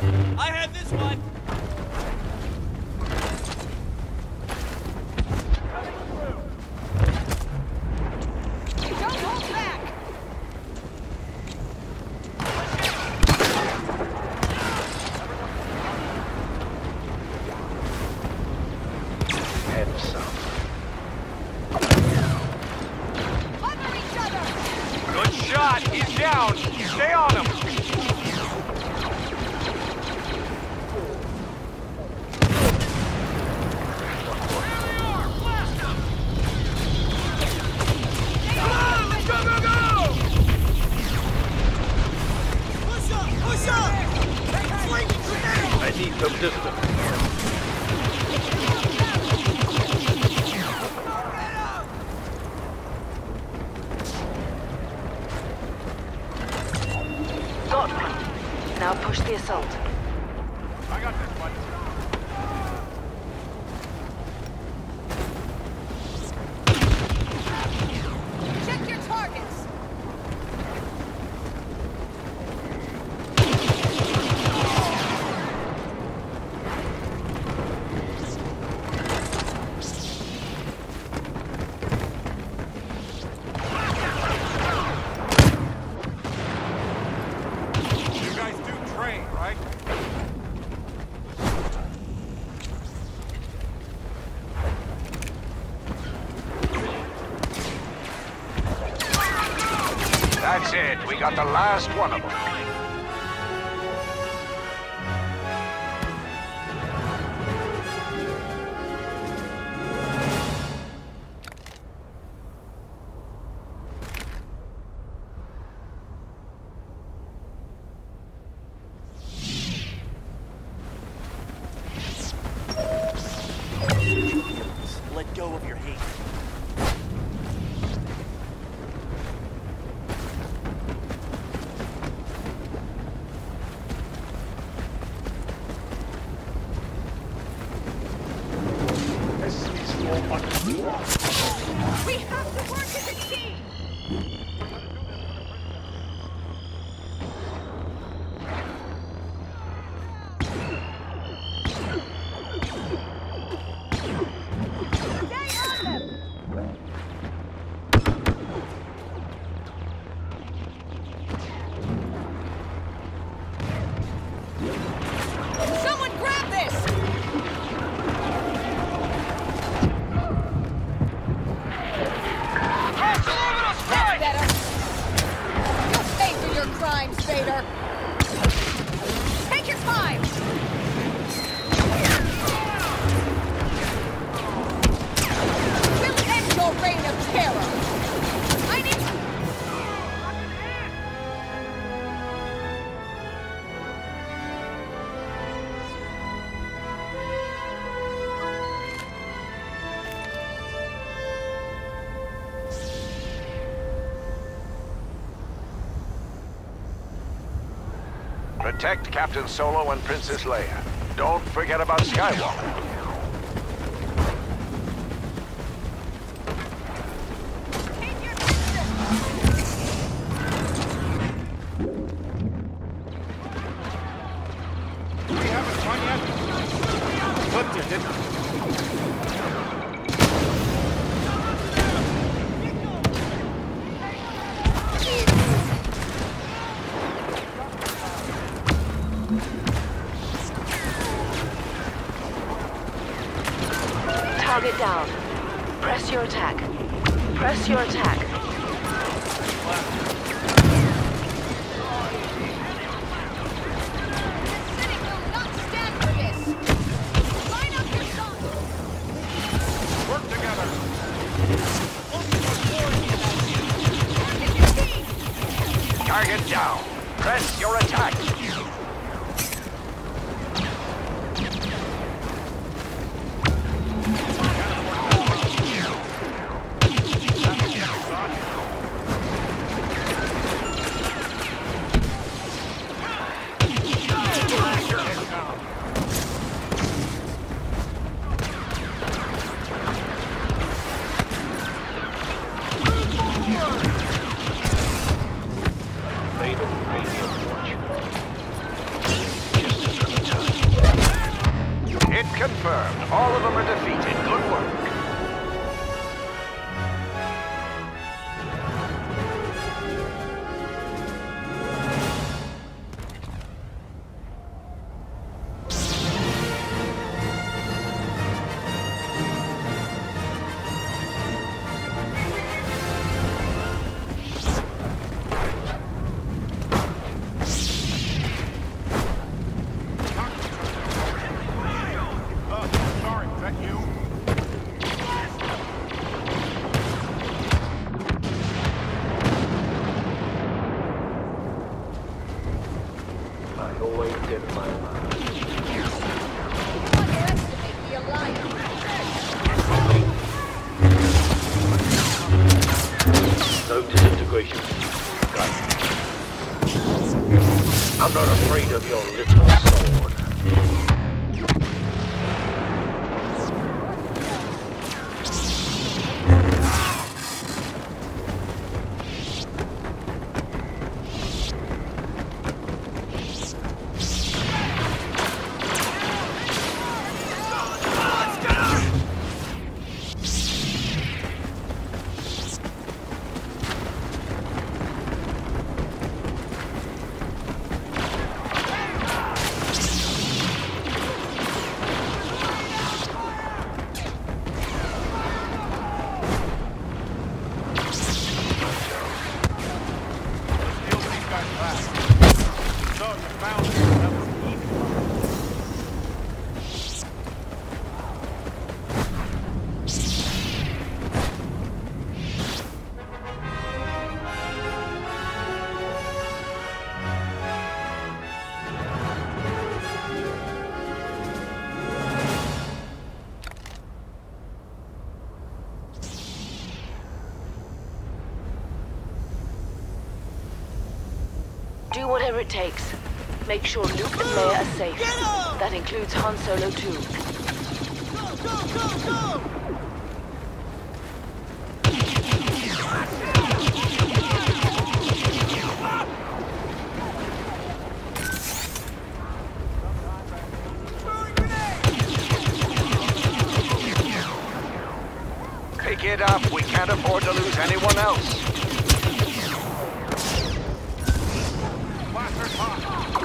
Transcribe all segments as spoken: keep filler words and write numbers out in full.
I have this one! Don't hold back! Head south. Cover each other! Good shot! He's down! Stay on him! I need some distance. Got one. Now push the assault. I got this one. Check your targets! You guys do train, right? That's it. We got the last one of them. Let go of your hate. We have to work as a team! Stay on them! Someone grab this! That's better! You'll pay for your crimes, Vader! Take your time! We'll end your reign of terror! I need... Protect Captain Solo and Princess Leia. Don't forget about Skywalker. Take your distance! We haven't won yet. Flipped it, didn't we? Target down. Press your attack. Press your attack. City will not stand for this! Line up your shots! Work together. Target your team! Target down. Press your attack. Confirmed. All of them are defeated. Good work. No disintegration. Got it. I'm not afraid of your little sword. Do whatever it takes. Make sure Luke and Leia are safe. That includes Han Solo too. Go, go, go! Pick it up. We can't afford to lose anyone else. Blaster's hot.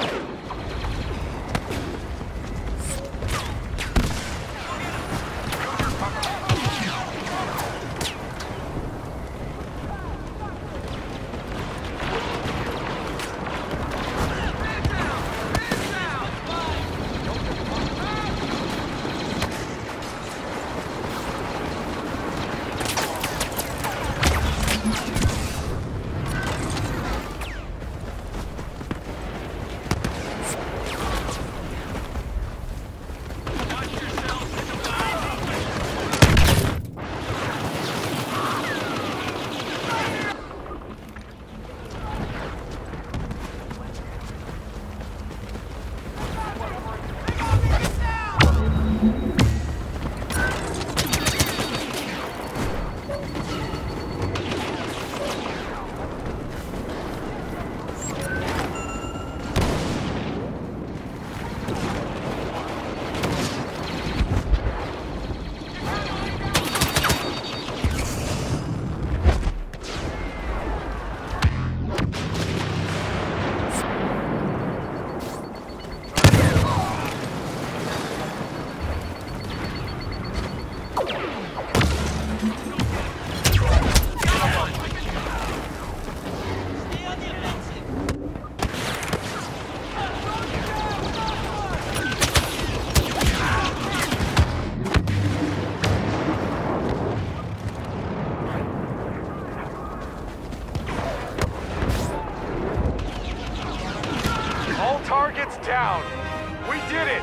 Target's down. We did it.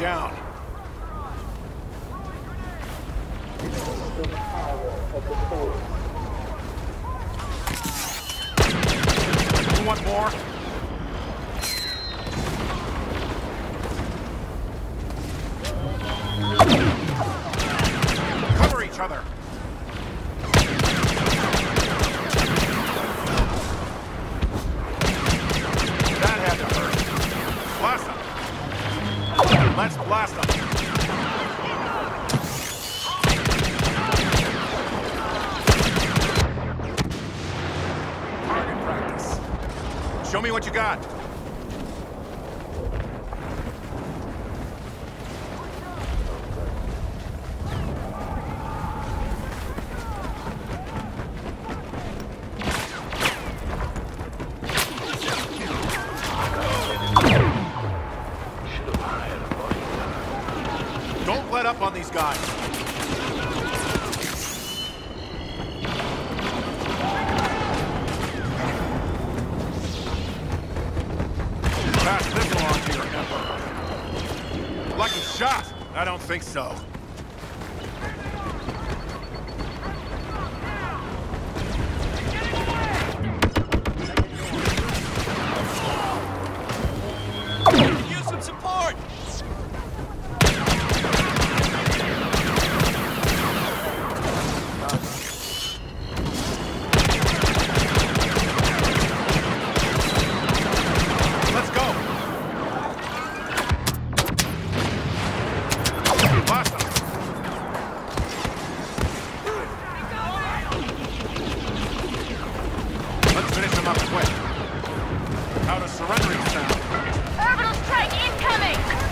down. You want more? Cover each other. That had to hurt. Blast them. Let's blast them. Target practice. Show me what you got. Don't let up on these guys. Pass this along to your emperor. Lucky shot? I don't think so. Use some support! Let's go. Blast them. Let's finish them up quick. How does surrendering sound? Orbital strike incoming!